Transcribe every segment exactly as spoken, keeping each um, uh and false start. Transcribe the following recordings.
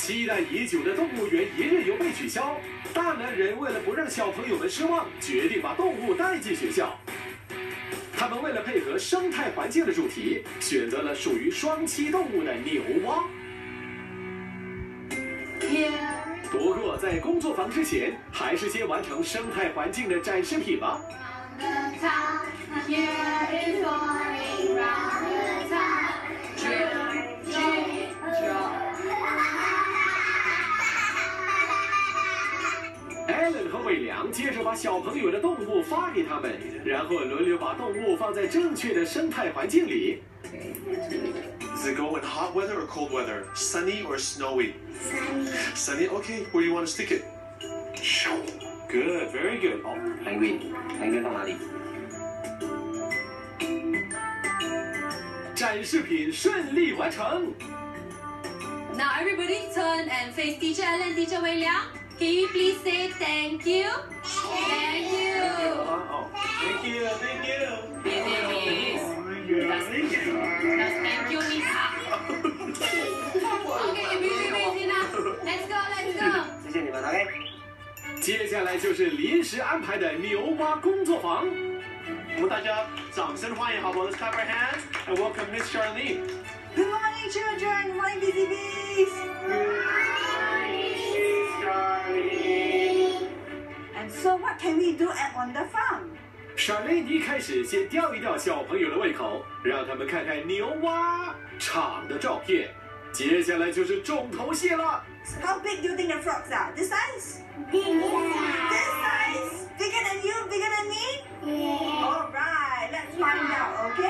期待已久的动物园一日游被取消，大男人为了不让小朋友们失望，决定把动物带进学校。他们为了配合生态环境的主题，选择了属于双栖动物的牛蛙。不过在工作坊之前，还是先完成生态环境的展示品吧。 Allen 和伟良接着把小朋友的动物发给他们，然后轮流把动物放在正确的生态环境里。 Does it go in hot weather or cold weather? Sunny or snowy? Sunny. Sunny. Okay. Where do you want to stick it? Good. Very good. 好 ，penguin， penguin 放哪里？ 展示品顺利完成。 Now everybody turn and face Teacher Allen, Teacher Wei Liang. Can you please say thank you? Thank you. Oh, thank you. Thank you. Yes, Does, does thank you mean Okay, busy, busy now. Let's go, let's go. 谢谢你们 ，OK。 接下来就是临时安排的牛蛙工作坊。 我们大家掌声欢迎，好不好？ Let's clap our hands and welcome Miss Charlene. Good morning, children. Good morning, busy bees. Good morning, Miss Charlene. And so, what can we do at on the farm? 莎蕾妮开始先吊一吊小朋友的胃口，让他们看看牛蛙场的照片。接下来就是重头戏了。 How big do you think the frogs are? This size? This size? Bigger than you? Bigger than me? All right, let's find out, okay?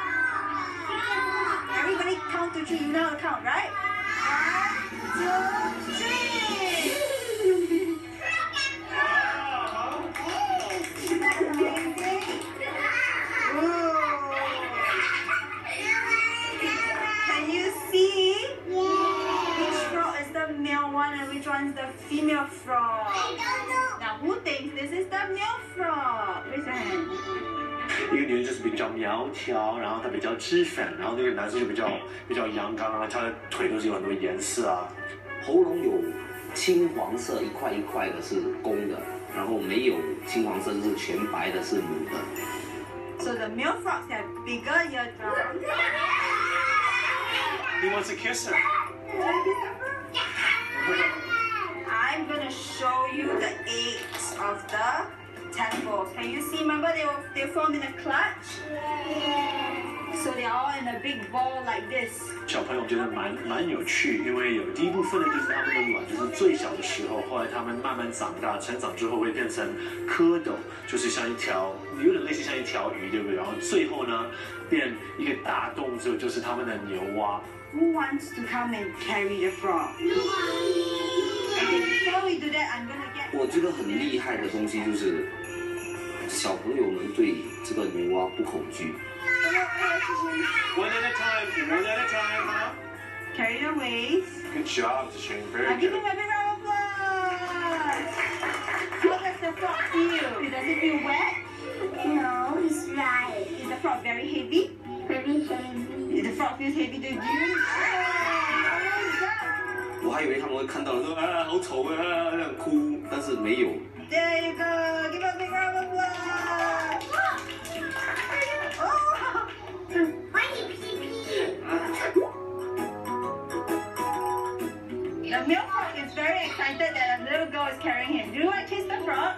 Everybody count to three. You know how to count, right? One, two, three. Isn't that amazing? Whoa. Can you see? Which frog is the male one and which one is the female frog? Now, who thinks this is the male frog? Raise your hand. 一个女人就是比较苗条，然后她比较脂粉，然后那个男生就比较比较阳刚啊，他的腿都是有很多颜色啊。 喉咙有青黄色一块一块的是公的，然后没有青黄色就是全白的是母的。 So the male frogs have bigger eardrums. He wants to kiss her. I'm gonna show you the eggs of the tadpoles. Can you see? Remember they were they formed in a clutch. So they're all in a big ball like this. 小朋友觉得蛮蛮有趣，因为有第一部分呢，就是他们的卵就是最小的时候，后来他们慢慢长大，成长之后会变成蝌蚪，就是像一条有点类似像一条鱼，对不对？然后最后呢，变一个大动物之后，就是他们的牛蛙。 Who wants to come and carry the frog? Okay, before we do that, I'm gonna get. 我觉得很厉害的东西就是小朋友们对这个牛蛙不恐惧。 One at a time, one at a time, huh? Carry the waist. Good job, Shane. Very Now give good. him a big round of applause. How does the frog feel? Does it feel wet? No, it's right. Is the frog very heavy? Very heavy. Is the frog feels heavy to you? Oh, 我还以为他们会看到说啊好丑啊这样哭，但是没有。 there you go. Give him a big round of applause. Oh. The male frog is very excited that a little girl is carrying him. Do you want to kiss the frog?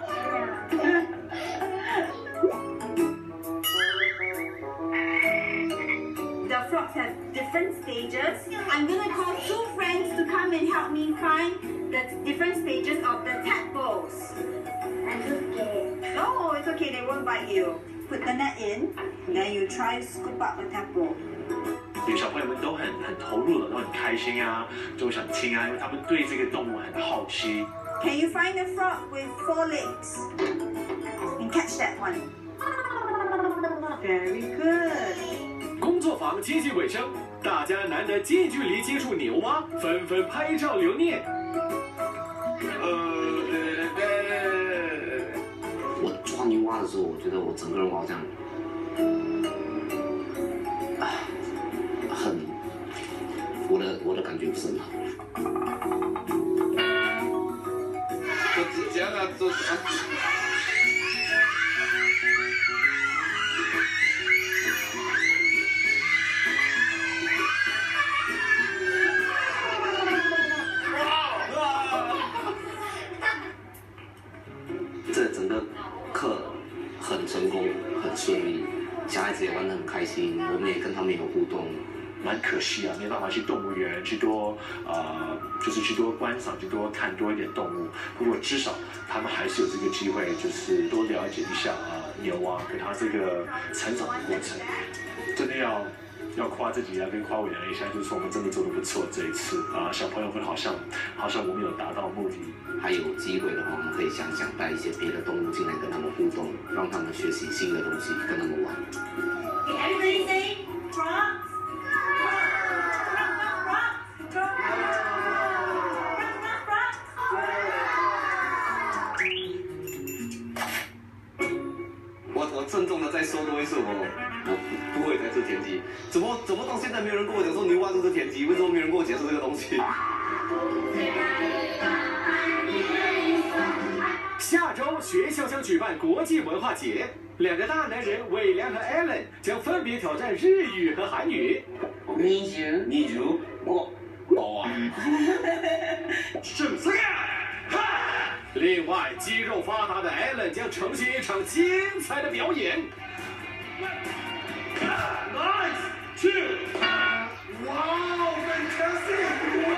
The frogs have different stages. I'm gonna call two friends to come and help me find the different stages of the tadpoles. I'm so scared. No, it's okay. They won't bite you. Put the net in, then you try to scoop up the tadpole. 有小朋友们都很很投入的，都很开心啊，都想亲啊，因为他们对这个动物很好奇。 Can you find a frog with four legs? And catch that one. Very good. 工作坊接近尾声，大家难得近距离接触牛蛙，纷纷拍照留念。 呃， 我抓牛蛙的时候，我觉得我整个人好像，啊，很，我的我的感觉不是很好。 做。这整个课很成功，很顺利，小孩子也玩得很开心，我们也跟他们有互动。 蛮可惜啊，没办法去动物园去多呃，就是去多观赏，去多看多一点动物。不过至少他们还是有这个机会，就是多了解一下啊、呃、牛啊，跟它这个成长的过程。真的要要夸自己啊，跟夸伟良一下，就是说我们真的做得不错这一次啊、呃，小朋友们好像好像我们有达到目的。 还有机会的话，我们可以想想带一些别的动物进来跟他们互动，让他们学习新的东西，跟他们玩。 Okay, everybody say frog. Frog, 我我郑重的再说多一次，我我不会再吃田鸡。怎么怎么到现在没有人跟我讲说牛蛙就是田鸡？为什么没有人跟我解释这个东西？ 下周学校将举办国际文化节，两个大男人伟良和 Alan 将分别挑战日语和韩语。 你就你就我我啊， 是这样。另外，肌肉发达的 Alan 将呈现一场精彩的表演。Nice two， wow fantastic，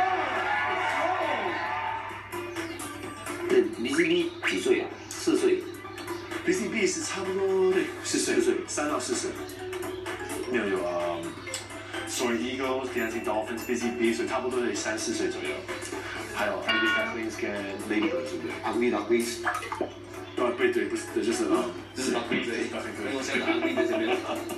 这 B C B 几岁啊？四岁。 B C B 是差不多对四岁，四岁三到四岁。没有有啊 ，Soaring Eagles、Dancing Dolphins、B C B， 所以差不多得三四岁左右。还有 Ugly Ducklings 跟 Ladybirds 对不对 ？Ugly Ducklings。 哦，对对，不是，对，就是啊， 这是 Ducklings，因为我现在 Ugly 在这边。